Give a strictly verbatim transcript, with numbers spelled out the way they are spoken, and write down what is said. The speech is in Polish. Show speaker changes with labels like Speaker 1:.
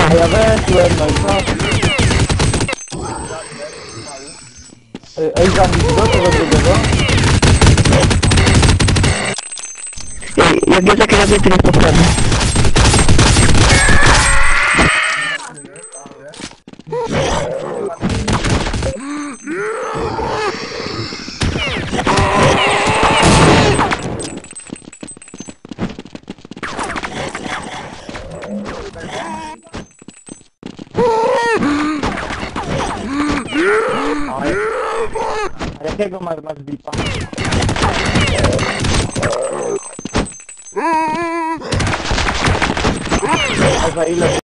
Speaker 1: A ja weszłem, no i co? Ej, ej, zamknij go, tego drugiego.
Speaker 2: Jak jest takie razy, to jest potrzebne.
Speaker 1: A jakiego masz, masz bipa? A za ile